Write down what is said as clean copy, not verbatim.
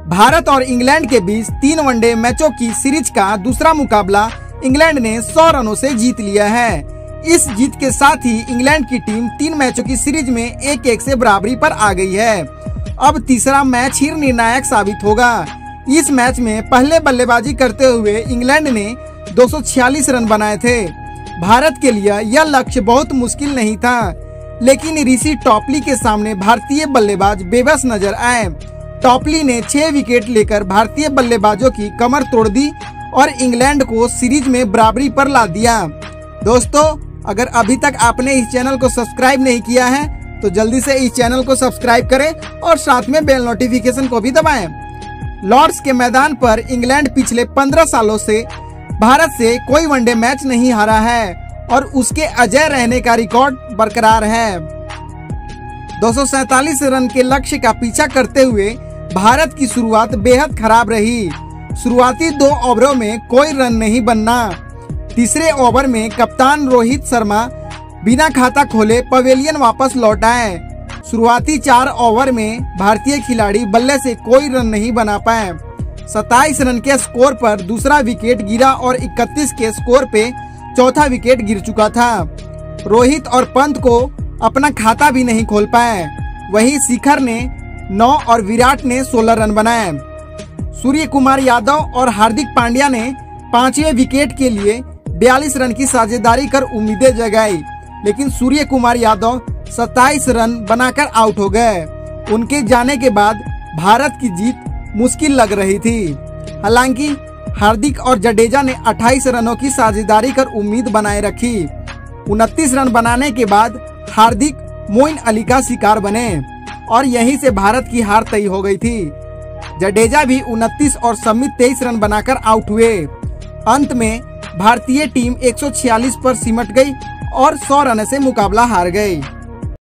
भारत और इंग्लैंड के बीच 3 वनडे मैचों की सीरीज का दूसरा मुकाबला इंग्लैंड ने 100 रनों से जीत लिया है। इस जीत के साथ ही इंग्लैंड की टीम 3 मैचों की सीरीज में 1-1 से बराबरी पर आ गई है। अब तीसरा मैच ही निर्णायक साबित होगा। इस मैच में पहले बल्लेबाजी करते हुए इंग्लैंड ने 246 रन बनाए थे। भारत के लिए यह लक्ष्य बहुत मुश्किल नहीं था, लेकिन ऋषि टॉपली के सामने भारतीय बल्लेबाज बेबस नजर आए। टॉपली ने 6 विकेट लेकर भारतीय बल्लेबाजों की कमर तोड़ दी और इंग्लैंड को सीरीज में बराबरी पर ला दिया। दोस्तों, अगर अभी तक आपने इस चैनल को सब्सक्राइब नहीं किया है तो जल्दी से इस चैनल को सब्सक्राइब करें और साथ में बेल नोटिफिकेशन को भी दबाएं। लॉर्ड्स के मैदान पर इंग्लैंड पिछले 15 सालों से भारत से कोई वनडे मैच नहीं हारा है और उसके अजय रहने का रिकॉर्ड बरकरार है। 247 रन के लक्ष्य का पीछा करते हुए भारत की शुरुआत बेहद खराब रही। शुरुआती 2 ओवरों में कोई रन नहीं बनना। तीसरे ओवर में कप्तान रोहित शर्मा बिना खाता खोले पवेलियन वापस लौट आए। शुरुआती 4 ओवर में भारतीय खिलाड़ी बल्ले से कोई रन नहीं बना पाए। 27 रन के स्कोर पर दूसरा विकेट गिरा और 31 के स्कोर पे चौथा विकेट गिर चुका था। रोहित और पंत को अपना खाता भी नहीं खोल पाए। वहीं शिखर ने 9 और विराट ने 16 रन बनाए। सूर्य कुमार यादव और हार्दिक पांड्या ने 5वें विकेट के लिए 42 रन की साझेदारी कर उम्मीदें जगाई, लेकिन सूर्य कुमार यादव 27 रन बनाकर आउट हो गए। उनके जाने के बाद भारत की जीत मुश्किल लग रही थी। हालांकि हार्दिक और जडेजा ने 28 रनों की साझेदारी कर उम्मीद बनाए रखी। 29 रन बनाने के बाद हार्दिक मोइन अली का शिकार बने और यहीं से भारत की हार तय हो गई थी। जडेजा भी 29 और समित 23 रन बनाकर आउट हुए। अंत में भारतीय टीम 146 पर सिमट गई और 100 रन से मुकाबला हार गई।